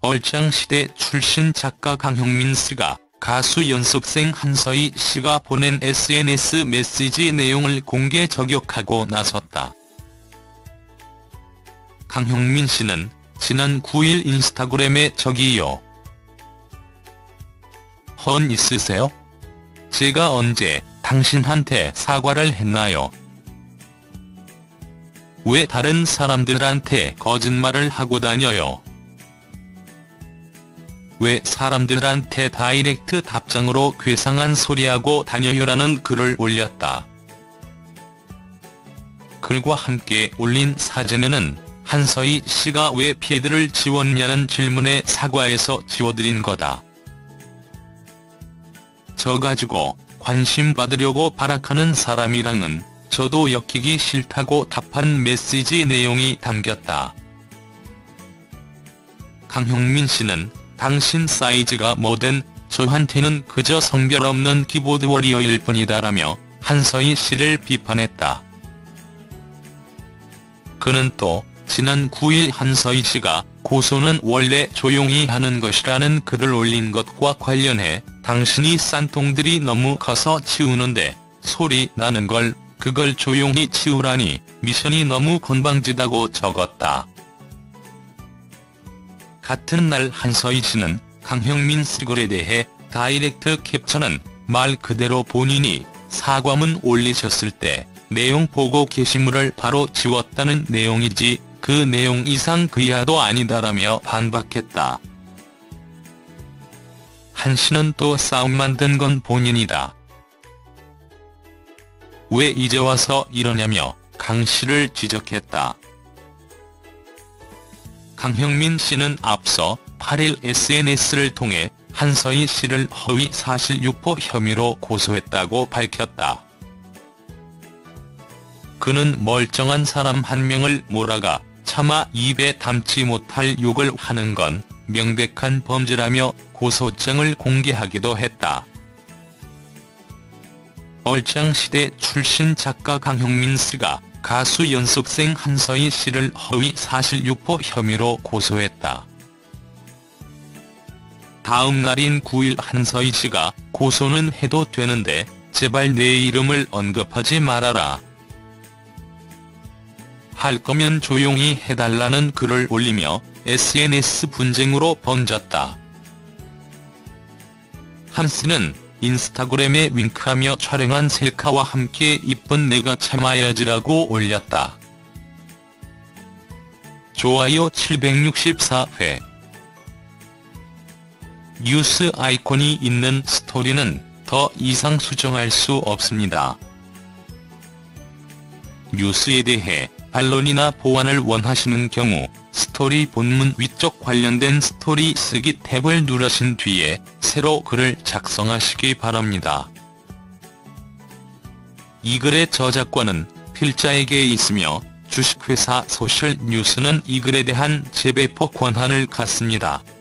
얼짱시대 출신 작가 강형민 씨가 가수 연습생 한서희 씨가 보낸 SNS 메시지 내용을 공개 저격하고 나섰다. 강형민 씨는 지난 9일 인스타그램에 "저기요. 헌 있으세요? 제가 언제 당신한테 사과를 했나요? 왜 다른 사람들한테 거짓말을 하고 다녀요? 왜 사람들한테 다이렉트 답장으로 괴상한 소리하고 다녀요라는 글을 올렸다. 글과 함께 올린 사진에는 한서희 씨가 왜 피해들을 지웠냐는 질문에 사과해서 지워드린 거다. 저 가지고 관심 받으려고 발악하는 사람이랑은 저도 엮이기 싫다고 답한 메시지 내용이 담겼다. 강형민 씨는 "당신 사이즈가 뭐든 저한테는 그저 성별 없는 키보드 워리어일 뿐이다라며 한서희 씨를 비판했다. 그는 또 지난 9일 한서희 씨가 "고소는 원래 조용히 하는 것이라는 글을 올린 것과 관련해 당신이 싼통들이 너무 커서 치우는데 소리 나는 걸 그걸 조용히 치우라니 미션이 너무 건방지다고 적었다. 같은 날 한서희 씨는 강형민 씨 글에 대해 다이렉트 캡처는 말 그대로 본인이 사과문 올리셨을 때 내용 보고 게시물을 바로 지웠다는 내용이지 그 내용 이상 그이하도 아니다라며 반박했다. 한 씨는 또 싸움 만든 건 본인이다. 왜 이제 와서 이러냐며 강 씨를 지적했다. 강형민 씨는 앞서 8일 SNS를 통해 한서희 씨를 허위 사실 유포 혐의로 고소했다고 밝혔다. 그는 멀쩡한 사람 한 명을 몰아가 차마 입에 담지 못할 욕을 하는 건 명백한 범죄라며 고소장을 공개하기도 했다. 얼짱시대 출신 작가 강형민 씨가 가수 연습생 한서희 씨를 허위 사실 유포 혐의로 고소했다. 다음 날인 9일 한서희 씨가 "고소는 해도 되는데 제발 내 이름을 언급하지 말아라. 할 거면 조용히 해달라는 글을 올리며 SNS 분쟁으로 번졌다. 한 씨는 인스타그램에 윙크하며 촬영한 셀카와 함께 "이쁜 내가 참아야지라고 올렸다. 좋아요 764회. 뉴스 아이콘이 있는 스토리는 더 이상 수정할 수 없습니다. 뉴스에 대해 반론이나 보완을 원하시는 경우 스토리 본문 위쪽 관련된 스토리 쓰기 탭을 누르신 뒤에 새로 글을 작성하시기 바랍니다. 이 글의 저작권은 필자에게 있으며 주식회사 소셜뉴스는 이 글에 대한 재배포 권한을 갖습니다.